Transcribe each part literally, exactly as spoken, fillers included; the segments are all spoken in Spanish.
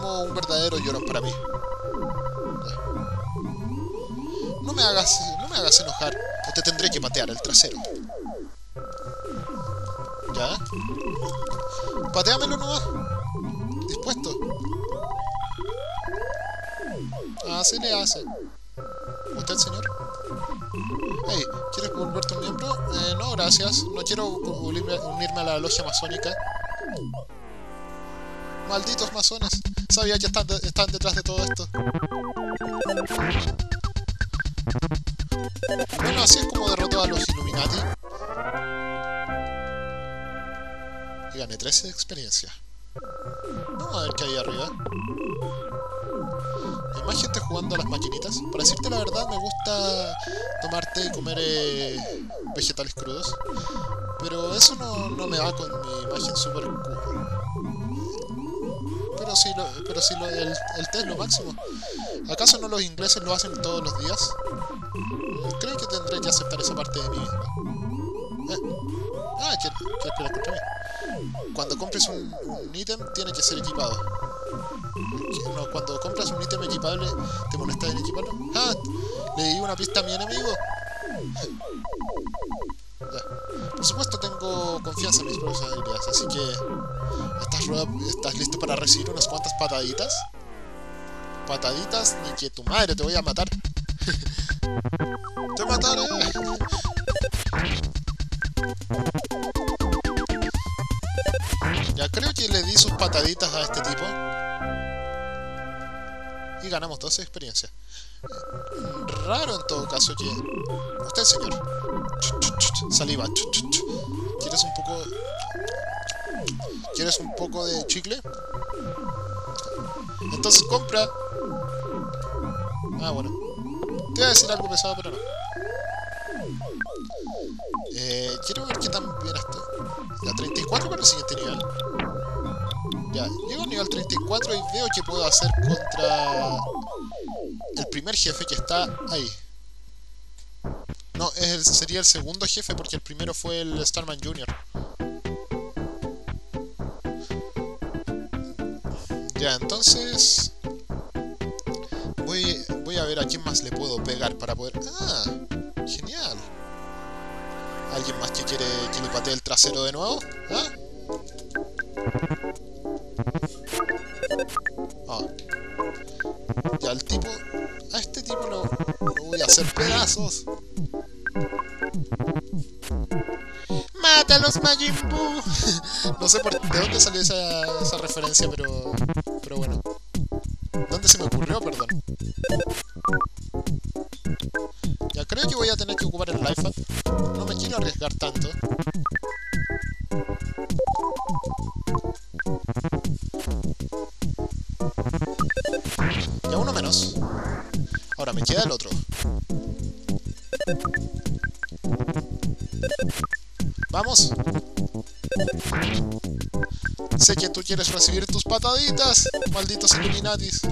como un verdadero llorón para mí. No me hagas, no me hagas enojar, o te tendré que patear el trasero. ¿Ya? Pateámelo nomás. Dispuesto. Así le hace. ¿Usted, señor? Hey, ¿quieres volverte un miembro? Eh, no, gracias. No quiero unirme, unirme a la logia masónica. Malditos masones. Sabía que están, de, están detrás de todo esto. Bueno, así es como derrotó a los Illuminati. Y gané trece de experiencia. Vamos a ver qué hay arriba. Hay más gente jugando a las maquinitas. Para decirte la verdad, me gusta tomar té y comer eh, vegetales crudos. Pero eso no, no me va con mi imagen super cool. Pero sí, lo, pero sí lo, el, el té es lo máximo. ¿Acaso no los ingleses lo hacen todos los días? Creo que tendré que aceptar esa parte de mí mismo. Eh. Ah, ¿quieres pelear contra mí? Cuando compres un, un ítem, tiene que ser equipado. No, cuando compras un ítem equipable, ¿te molesta en equiparlo? ¡Ah! Le di una pista a mi enemigo. Ya. Por supuesto tengo confianza en mis propias habilidades, así que... ¿Estás, ¿Estás listo para recibir unas cuantas pataditas? Pataditas, ni que tu madre, te voy a matar. ¡Te mataré! Ya creo que le di sus pataditas a este tipo. Y ganamos doce experiencia. Raro en todo caso que... Usted, señor. Saliva. ¿Quieres un poco... ¿Quieres un poco de chicle? Entonces compra. Ah, bueno. Te iba a decir algo pesado, pero no. Eh, quiero ver qué tan bien estoy. La treinta y cuatro para el siguiente nivel. Ya, llego al nivel treinta y cuatro y veo que puedo hacer contra el primer jefe que está ahí. No, es el, sería el segundo jefe porque el primero fue el Starman junior Ya, entonces... Voy, voy a ver a quién más le puedo pegar para poder... ¡Ah! ¡Genial! ¿Alguien más que quiere que le patee el trasero de nuevo? ¿Ah? Ah. Ya, el tipo... A este tipo lo, lo voy a hacer pedazos. ¡Mátalos, Majin Buu! No sé por, de dónde salió esa, esa referencia, pero... Pero bueno. ¿Dónde se me ocurrió? Perdón. Ya, creo que voy a tener que ocupar el Life Up. No me quiero arriesgar tanto. Ya, uno menos. Ahora me queda el otro. ¡Vamos! Sé que tú quieres recibir tus pataditas, malditos Illuminatis.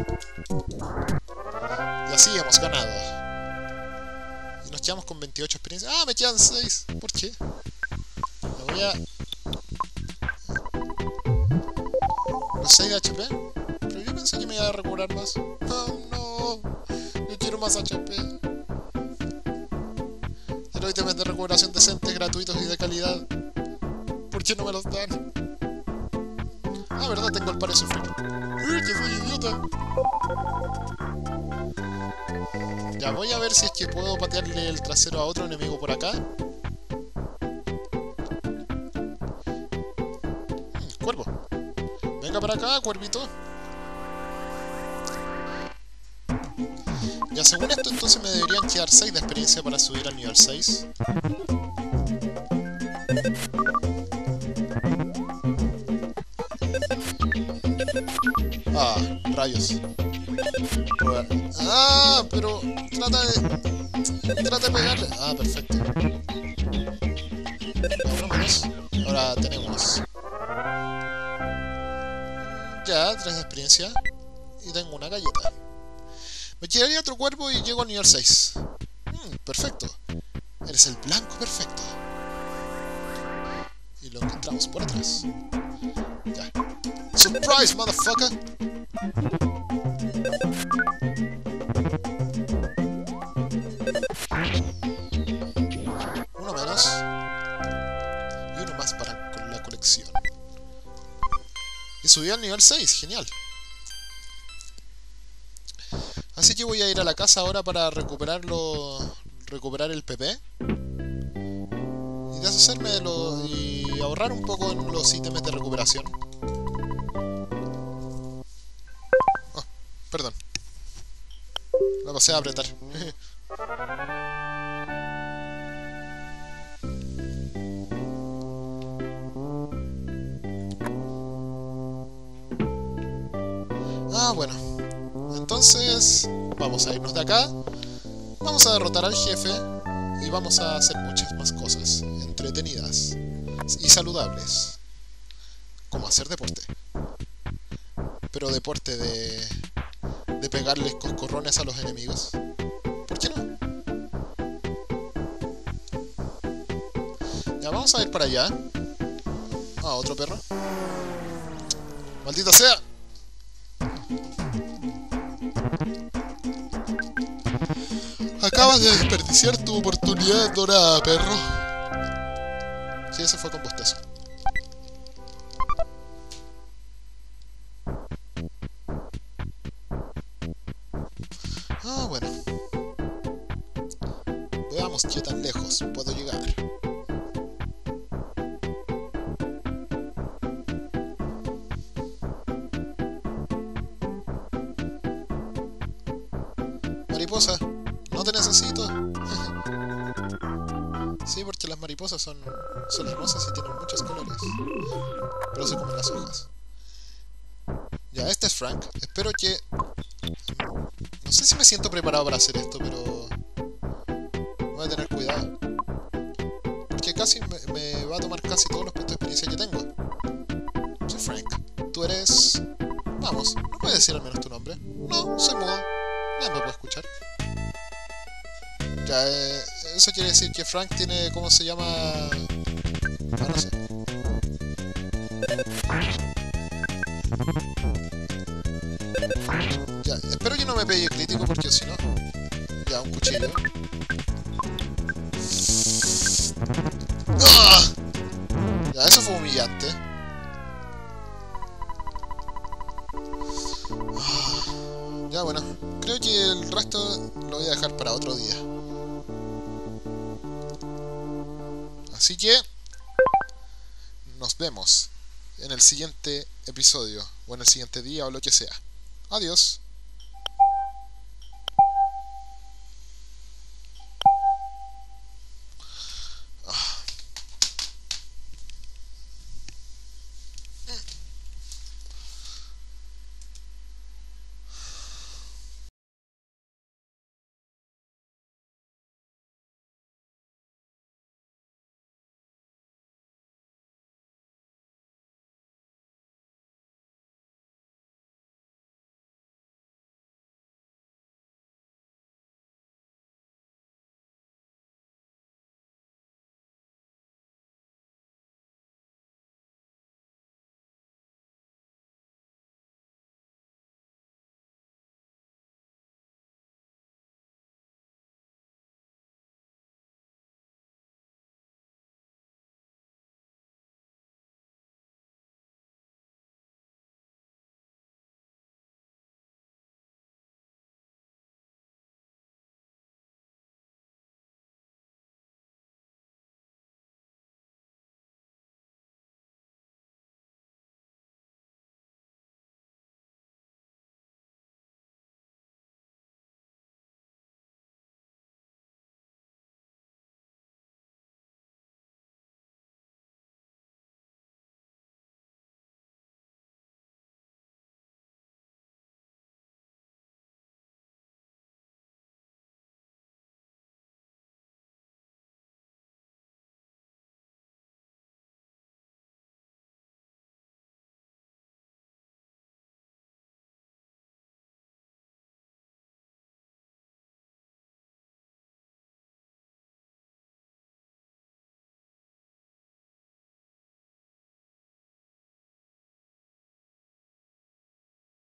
Y así hemos ganado. Y nos quedamos con veintiocho experiencias. ¡Ah! Me quedan seis. ¿Por qué? Me voy a... ¿Los seis de H P? Pero yo pensé que me iba a recuperar más. ¡Oh, no! Yo quiero más H P. Quiero ítems de recuperación decentes, gratuitos y de calidad. ¿Por qué no me los dan? Ah, verdad, tengo el par de sufrir. ¡Uy, que soy idiota! Ya, voy a ver si es que puedo patearle el trasero a otro enemigo por acá. Hmm, cuervo. Venga para acá, cuervito. Ya, según esto, entonces me deberían quedar seis de experiencia para subir al nivel seis. Ah, rayos. Ah, pero trata de... Trata de pegarle. Ah, perfecto. Uno menos. Ahora tenemos... Ya, tres de experiencia. Y tengo una galleta. Me quedaría otro cuerpo y llego al nivel seis. Mm, perfecto. Eres el blanco perfecto. Y lo encontramos por atrás. Ya. Surprise, motherfucker. Uno menos. Y uno más para con la colección. Y subió al nivel seis, genial. Así que voy a ir a la casa ahora para recuperarlo, recuperar el P P. Y deshacerme de lo... y ahorrar un poco en los ítems de recuperación. Oh, perdón. La pasé a apretar. Ah, bueno. Entonces, vamos a irnos de acá. Vamos a derrotar al jefe. Y vamos a hacer muchas más cosas entretenidas y saludables. Como hacer deporte. Pero deporte de... de pegarles coscorrones a los enemigos. ¿Por qué no? Ya, vamos a ir para allá. Ah, otro perro. ¡Maldita sea! Acabas de desperdiciar tu oportunidad dorada, perro. Sí, ese fue con bostezo. Ah, bueno. Veamos qué tan lejos puedo llegar. Mariposa, no te necesito. Sí, porque las mariposas son, son hermosas y tienen muchos colores. Pero se comen las hojas. Ya, este es Frank. Espero que... no sé si me siento preparado para hacer esto, pero... voy a tener cuidado. Porque casi me, me va a tomar casi todos los puntos de experiencia que tengo. Soy Frank. Tú eres... vamos, ¿no puedes decir al menos tu nombre? No, soy mudo. Nadie me puede escuchar. Ya, eh, eso quiere decir que Frank tiene... ¿cómo se llama? Ah, no sé. Ya, espero que no me pegue crítico porque si no... ya, un cuchillo. ¡Ah! Ya, eso fue humillante. Ah, ya, bueno. Creo que el resto lo voy a dejar para otro día. Así que... nos vemos en el siguiente episodio, o en el siguiente día, o lo que sea. Adiós.